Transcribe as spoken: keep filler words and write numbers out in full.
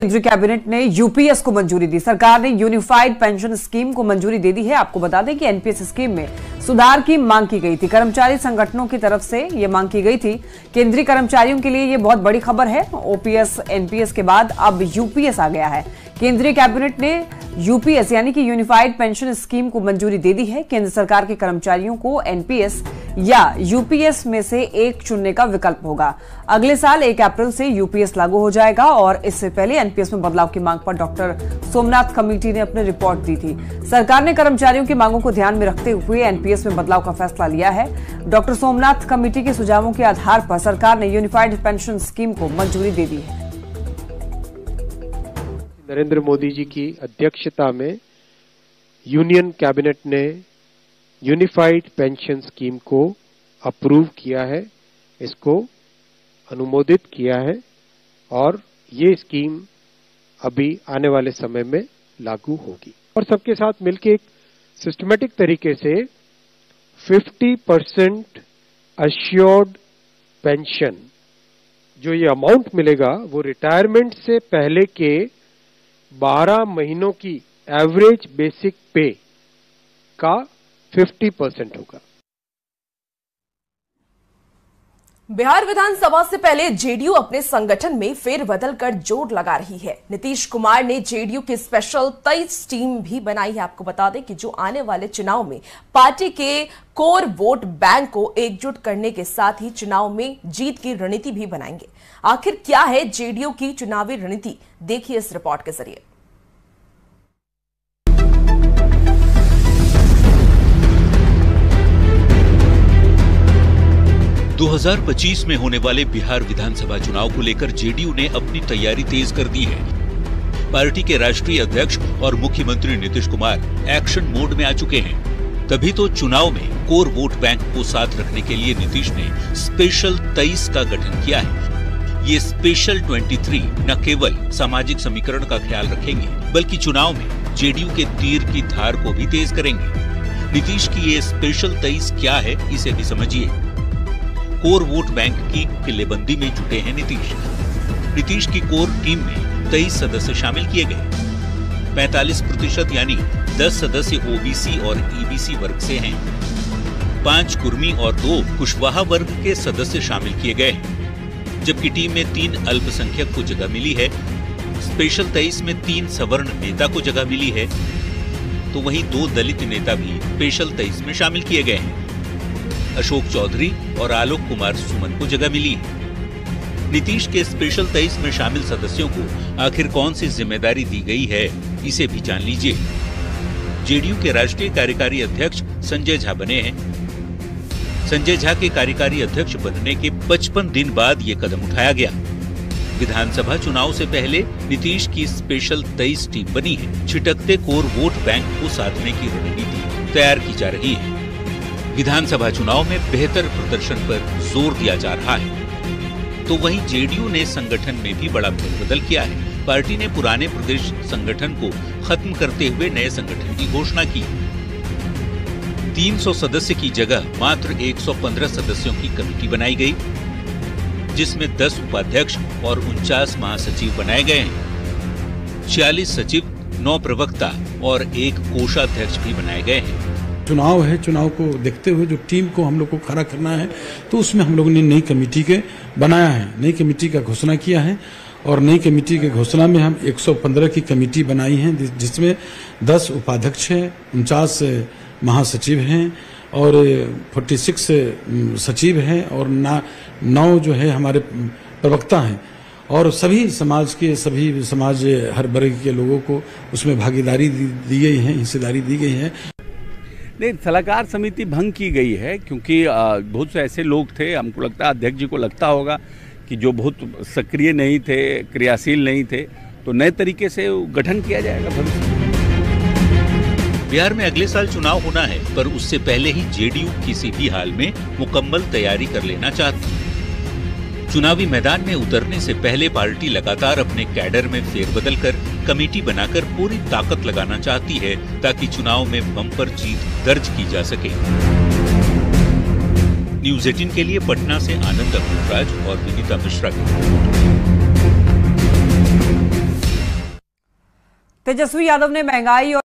केंद्रीय कैबिनेट ने यूपीएस को मंजूरी दी। सरकार ने यूनिफाइड पेंशन स्कीम को मंजूरी दे दी है। आपको बता दें कि एनपीएस स्कीम में सुधार की मांग की गई थी। कर्मचारी संगठनों की तरफ से यह मांग की गई थी। केंद्रीय कर्मचारियों के लिए यह बहुत बड़ी खबर है। ओपीएस एनपीएस के बाद अब यूपीएस आ गया है। केंद्रीय कैबिनेट ने यूपीएस यानी कि यूनिफाइड पेंशन स्कीम को मंजूरी दे दी है। केंद्र सरकार के कर्मचारियों को एनपीएस या यूपीएस में से एक चुनने का विकल्प होगा। अगले साल एक अप्रैल से यूपीएस लागू हो जाएगा और इससे पहले एनपीएस में बदलाव की मांग पर डॉक्टर सोमनाथ कमेटी ने अपनी रिपोर्ट दी थी। सरकार ने कर्मचारियों की मांगों को ध्यान में रखते हुए एनपीएस में बदलाव का फैसला लिया है। डॉक्टर सोमनाथ कमेटी के सुझावों के आधार पर सरकार ने यूनिफाइड पेंशन स्कीम को मंजूरी दे दी है। नरेंद्र मोदी जी की अध्यक्षता में यूनियन कैबिनेट ने यूनिफाइड पेंशन स्कीम को अप्रूव किया है, इसको अनुमोदित किया है और ये स्कीम अभी आने वाले समय में लागू होगी और सबके साथ मिलकर एक सिस्टमेटिक तरीके से पचास परसेंट अश्योर्ड पेंशन जो ये अमाउंट मिलेगा वो रिटायरमेंट से पहले के बारह महीनों की एवरेज बेसिक पे का पचास परसेंट होगा। बिहार विधानसभा से पहले जेडीयू अपने संगठन में फेरबदल कर जोर लगा रही है। नीतीश कुमार ने जेडीयू की स्पेशल तेईस टीम भी बनाई है। आपको बता दें कि जो आने वाले चुनाव में पार्टी के कोर वोट बैंक को एकजुट करने के साथ ही चुनाव में जीत की रणनीति भी बनाएंगे। आखिर क्या है जेडीयू की चुनावी रणनीति, देखिए इस रिपोर्ट के जरिए। दो हज़ार पच्चीस में होने वाले बिहार विधानसभा चुनाव को लेकर जेडीयू ने अपनी तैयारी तेज कर दी है। पार्टी के राष्ट्रीय अध्यक्ष और मुख्यमंत्री नीतीश कुमार एक्शन मोड में आ चुके हैं। तभी तो चुनाव में कोर वोट बैंक को साथ रखने के लिए नीतीश ने स्पेशल तेईस का गठन किया है। ये स्पेशल तेईस न केवल सामाजिक समीकरण का ख्याल रखेंगे बल्कि चुनाव में जेडीयू के तीर की धार को भी तेज करेंगे। नीतीश की ये स्पेशल तेईस क्या है, इसे भी समझिए। कोर वोट बैंक की किलेबंदी में जुटे हैं नीतीश। नीतीश की कोर टीम में तेईस सदस्य शामिल किए गए। पैंतालीस प्रतिशत यानी दस सदस्य ओबीसी और ईबीसी वर्ग से हैं। पांच कुर्मी और दो कुशवाहा वर्ग के सदस्य शामिल किए गए हैं, जबकि टीम में तीन अल्पसंख्यक को जगह मिली है। स्पेशल तेईस में तीन सवर्ण नेता को जगह मिली है, तो वहीं दो दलित नेता भी स्पेशल तेईस में शामिल किए गए हैं। अशोक चौधरी और आलोक कुमार सुमन को जगह मिली है। नीतीश के स्पेशल तेईस में शामिल सदस्यों को आखिर कौन सी जिम्मेदारी दी गई है, इसे भी जान लीजिए। जेडीयू के राष्ट्रीय कार्यकारी अध्यक्ष संजय झा बने हैं। संजय झा के कार्यकारी अध्यक्ष बनने के पचपन दिन बाद ये कदम उठाया गया। विधानसभा चुनाव से पहले नीतीश की स्पेशल तेईस टीम बनी है। छिटकते कोर वोट बैंक को साधने की रणनीति तैयार की जा रही है। विधानसभा चुनाव में बेहतर प्रदर्शन पर जोर दिया जा रहा है। तो वहीं जेडीयू ने संगठन में भी बड़ा फेरबदल किया है। पार्टी ने पुराने प्रदेश संगठन को खत्म करते हुए नए संगठन की घोषणा की। तीन सौ सदस्य की जगह मात्र एक सौ पंद्रह सदस्यों की कमेटी बनाई गई, जिसमें दस उपाध्यक्ष और उनचास महासचिव बनाए गए हैं। छियालीस सचिव, नौ प्रवक्ता और एक कोषाध्यक्ष भी बनाए गए हैं। चुनाव है, चुनाव को देखते हुए जो टीम को हम लोग को खड़ा करना है, तो उसमें हम लोगों ने नई कमेटी के बनाया है, नई कमेटी का घोषणा किया है और नई कमेटी के घोषणा में हम एक सौ पंद्रह की कमेटी बनाई है, जिसमें दस उपाध्यक्ष हैं, उनचास महासचिव हैं और छियालीस सचिव हैं और नौ जो है हमारे प्रवक्ता हैं और सभी समाज के सभी समाज हर वर्ग के लोगों को उसमें भागीदारी दी गई है, हिस्सेदारी दी गई है। नहीं, सलाहकार समिति भंग की गई है क्योंकि बहुत से ऐसे लोग थे, हमको लगता है अध्यक्ष जी को लगता होगा कि जो बहुत सक्रिय नहीं थे, क्रियाशील नहीं थे, तो नए तरीके से गठन किया जाएगा भविष्य। बिहार में अगले साल चुनाव होना है, पर उससे पहले ही जेडीयू किसी भी हाल में मुकम्मल तैयारी कर लेना चाहती है। चुनावी मैदान में उतरने से पहले पार्टी लगातार अपने कैडर में फेरबदल कर कमेटी बनाकर पूरी ताकत लगाना चाहती है, ताकि चुनाव में बम्पर जीत दर्ज की जा सके। न्यूज अठारह के लिए पटना से आनंद अग्रवाल और विनीता मिश्रा की रिपोर्ट। तेजस्वी यादव ने महंगाई और